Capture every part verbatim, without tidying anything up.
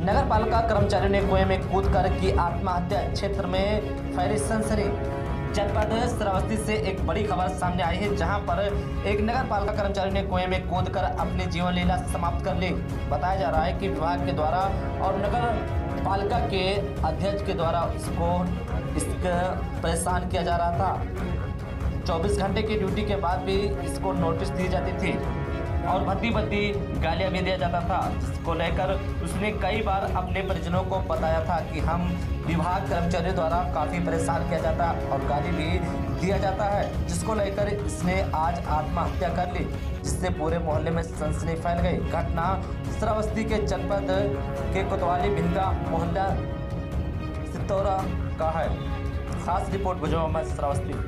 नगर पालिका कर्मचारियों ने कुएं में कूदकर की आत्महत्या। क्षेत्र में फैली सनसनी। जनपद श्रावस्ती से एक बड़ी खबर सामने आई है, जहां पर एक नगर पालिका कर्मचारी ने कुएं में कूदकर अपनी जीवन लीला समाप्त कर ली। बताया जा रहा है कि विभाग के द्वारा और नगर पालिका के अध्यक्ष के द्वारा इसको इसका परेशान किया जा रहा था। चौबीस घंटे की ड्यूटी के बाद भी इसको नोटिस दी जाती थी और भद्दी भद्दी गालियां भी दिया जाता था, जिसको लेकर उसने कई बार अपने परिजनों को बताया था कि हम विभाग कर्मचारियों द्वारा काफ़ी परेशान किया जाता और गाली भी दिया जाता है, जिसको लेकर इसने आज आत्महत्या कर ली, जिससे पूरे मोहल्ले में सनसनी फैल गई। घटना श्रावस्ती के जनपद के कोतवाली भिनगा मोहल्ला सितौरा का है। खास रिपोर्ट गुजरात में श्रावस्ती।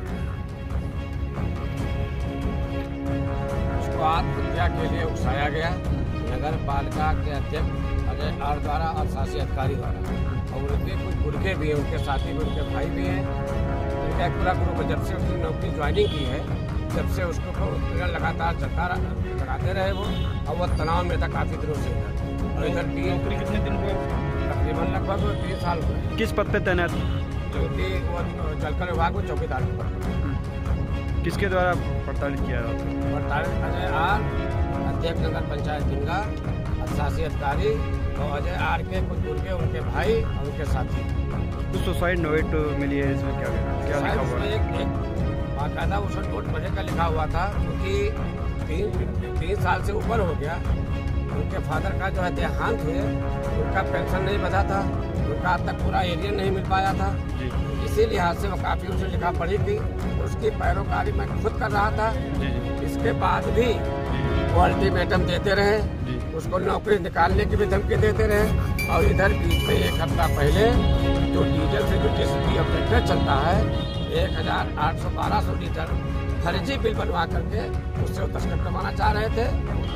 आत्महत्या के लिए उकसाया गया नगर पालिका के अध्यक्ष अजय आर द्वारा और शासी अधिकारी द्वारा, और उनके कुछ गुर्गे भी हैं, उनके साथी भी, उनके भाई भी हैं। इनका एक पूरा ग्रुप जब से उसने नौकरी ज्वाइनिंग की है, जब से उसको लगातार चलता लगाते रहे वो, और वो तनाव में था काफ़ी दिनों से। और इधर नौकरी कितने दिन हुए? तकरीबन लगभग तीन साल हुए। किस पद पे तैनात? जो कि वो जलकर विभाग में चौकीदार पर। किसके द्वारा प्रताड़ित किया रहा था? प्रताड़ित अजय आर, अध्यक्ष नगर पंचायत भिनगा, शासी अधिकारी और अजय आर के कुछ गुर्गे, उनके भाई और उनके साथी। कुछ सुसाइड नोट मिली है, इसमें क्या क्या लिखा हुआ है? एक, एक बाकायदा उसमें नोट बजे का लिखा हुआ था, क्योंकि तीन तीन साल से ऊपर हो गया। उनके फादर का जो है देहांत हुए, उनका पेंशन नहीं बचा था, उनका अब तक पूरा एरिया नहीं मिल पाया था। इसी लिहाज से वो काफ़ी उसे लिखा पढ़ी थी, उसकी पैरोकारी मैं खुद कर रहा था। इसके बाद भी वो अल्टीमेटम देते रहे, उसको नौकरी निकालने की भी धमकी देते रहे। और इधर बीच में एक हफ्ता पहले जो डीजल से जो टीसीपी और ट्रैक्टर चलता है, एक हजार आठ सौ बारह सौ लीटर फर्जी बिल बनवा करके उससे वो तस्कर करवाना चाह रहे थे।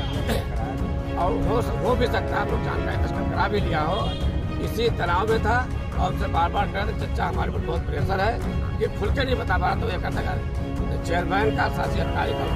और हो हो भी सकता है आप लोग जानकारी तस्कर करा भी लिया हो। इसी तनाव में था और उनसे बार बार कह रहे चचा हमारे पर बहुत प्रेशर है, कि खुल के नहीं बता पा रहा। तो ये कहता है चेयरमैन का, शासी अधिकारी का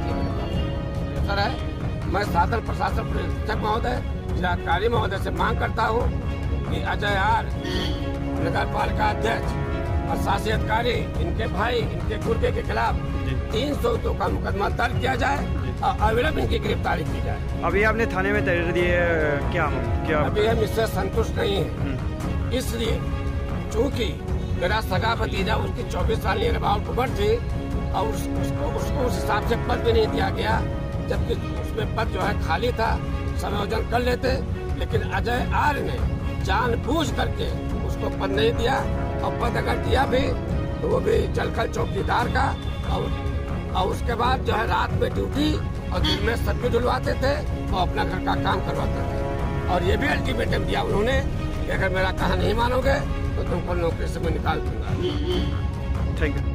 प्रेशर है। मैं शासन प्रशासन निरीक्षक महोदय, जिलाधिकारी महोदय से मांग करता हूँ कि अजय आर, नगर पालिका अध्यक्ष और शासी अधिकारी, इनके भाई, इनके गुर्गे के खिलाफ तीन सौ दो का मुकदमा दर्ज किया जाए और अविलंब इनकी गिरफ्तारी की जाए। अभी आपने थाने में तहरीर दी है, क्या क्या? अभी हम इससे संतुष्ट नहीं है, इसलिए चूंकि मेरा सगा भतीजा, उसकी चौबीस साल अबाउट उम्र थी और उस, उसको उसको उस हिसाब से पद भी नहीं दिया गया, जबकि उसमें पद जो है खाली था, समायोजन कर लेते। लेकिन अजय आर ने जानबूझ करके उसको पद नहीं दिया, और पद अगर दिया भी तो वो भी जलकर चौकीदार का, और, और उसके बाद जो है रात में ड्यूटी और दिन में सब्जी धुलवाते थे और अपना घर का काम करवाते थे। और ये भी अल्टीमेटम दिया उन्होंने कि अगर मेरा कहा नहीं मानोगे तो तुमको नौकरी से मैं निकाल दूंगा। Thank you.